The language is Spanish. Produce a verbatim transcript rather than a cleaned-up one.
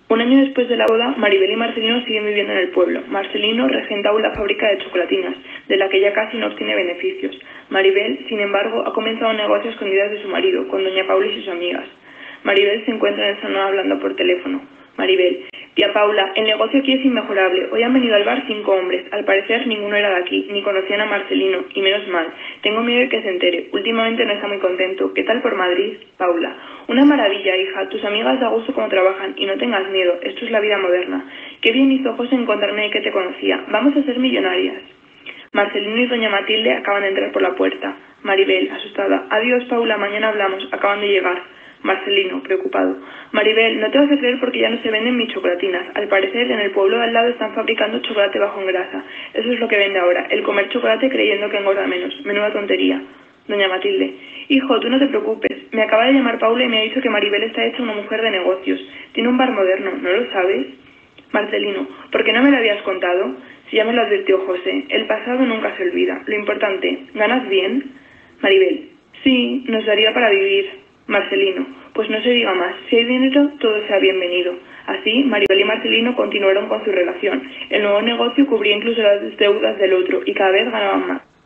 Un año después de la boda, Maribel y Marcelino siguen viviendo en el pueblo. Marcelino regenta aún la fábrica de chocolatinas, de la que ya casi no obtiene beneficios. Maribel, sin embargo, ha comenzado un negocio a escondidas de su marido, con doña Paula y sus amigas. Maribel se encuentra en el salón hablando por teléfono. Maribel: tía Paula, el negocio aquí es inmejorable. Hoy han venido al bar cinco hombres. Al parecer ninguno era de aquí, ni conocían a Marcelino, y menos mal. Tengo miedo de que se entere. Últimamente no está muy contento. ¿Qué tal por Madrid? Paula: una maravilla, hija. Tus amigas da gusto cómo trabajan, y no tengas miedo. Esto es la vida moderna. Qué bien hizo José encontrarme y que te conocía. Vamos a ser millonarias. Marcelino y doña Matilde acaban de entrar por la puerta. Maribel, asustada: adiós, Paula, mañana hablamos. Acaban de llegar. Marcelino, preocupado: Maribel, no te vas a creer porque ya no se venden mis chocolatinas. Al parecer, en el pueblo de al lado están fabricando chocolate bajo en grasa. Eso es lo que vende ahora, el comer chocolate creyendo que engorda menos. Menuda tontería. Doña Matilde: hijo, tú no te preocupes. Me acaba de llamar Paula y me ha dicho que Maribel está hecha una mujer de negocios. Tiene un bar moderno, ¿no lo sabes? Marcelino: ¿por qué no me lo habías contado? Si ya me lo advirtió José. El pasado nunca se olvida. Lo importante, ¿ganas bien? Maribel: sí, nos daría para vivir. Marcelino: pues no se diga más. Si hay dinero, todo sea bienvenido. Así, Maribel y Marcelino continuaron con su relación. El nuevo negocio cubría incluso las deudas del otro y cada vez ganaban más.